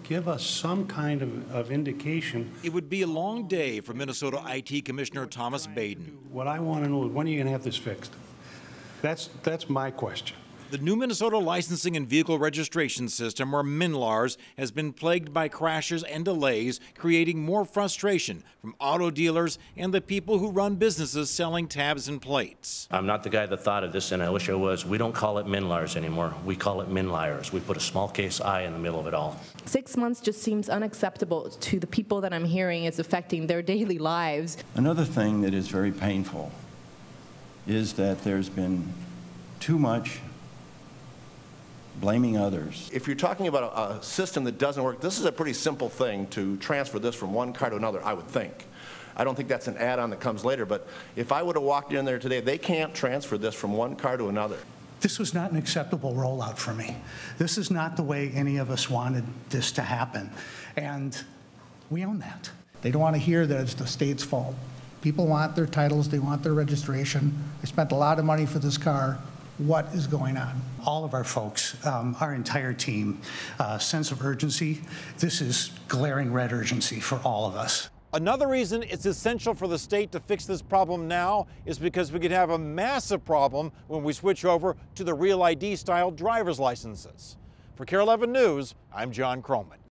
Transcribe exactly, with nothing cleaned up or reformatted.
give us some kind of, of indication. It would be a long day for Minnesota I T Commissioner Thomas Baden. What I want to know is, when are you going to have this fixed? That's, that's my question. The new Minnesota Licensing and Vehicle Registration System, or MNLARS, has been plagued by crashes and delays, creating more frustration from auto dealers and the people who run businesses selling tabs and plates. I'm not the guy that thought of this, and I wish I was. We don't call it MNLARS anymore. We call it MNLARS. We put a small case I in the middle of it all. Six months just seems unacceptable to the people that I'm hearing it's affecting their daily lives. Another thing that is very painful is that there's been too much blaming others. If you're talking about a, a system that doesn't work, this is a pretty simple thing to transfer this from one car to another, I would think. I don't think that's an add-on that comes later, but if I would have walked in there today, they can't transfer this from one car to another. This was not an acceptable rollout for me. This is not the way any of us wanted this to happen, and we own that. They don't want to hear that it's the state's fault. People want their titles, they want their registration. They spent a lot of money for this car. What is going on? All of our folks, um, our entire team, uh, sense of urgency. This is glaring red urgency for all of us. Another reason it's essential for the state to fix this problem now is because we could have a massive problem when we switch over to the Real I D style driver's licenses. For K eleven News, I'm John Croman.